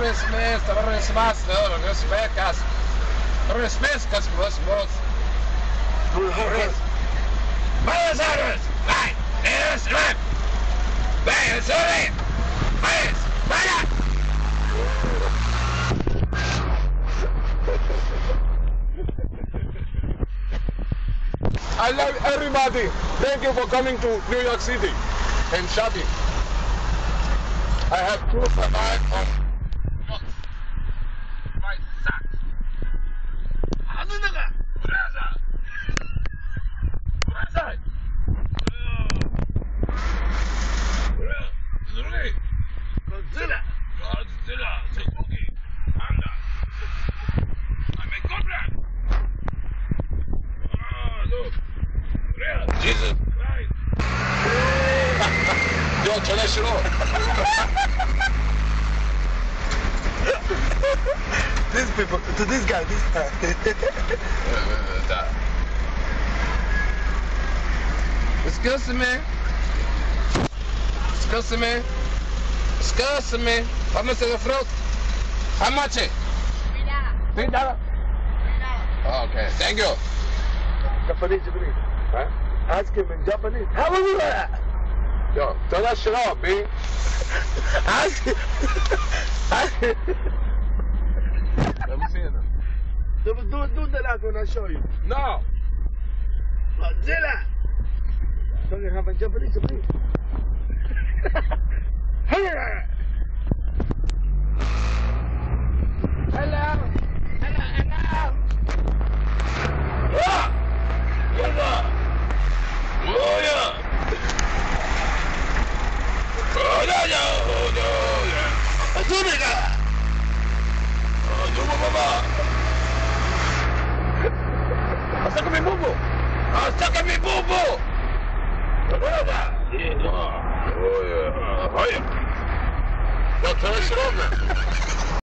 I love everybody. Thank you for coming to New York City and shopping. I have proof of my right side. Jesus Christ. Yo, 전화 싫어. These people, to this guy. Excuse me. Excuse me. Excuse me. How much is the fruit? How much? $3. Okay, thank you. Japanese. Huh? Ask him in Japanese. How are you at? Yo, 전화 싫어, B. Ask him. Let me see it. Do the last one I show you. No. Godzilla. Don't you have a Japanese, please? Hello. Sácame mi bubo. Sácame mi bubo. Oye. Yo, te voy a decir, hombre.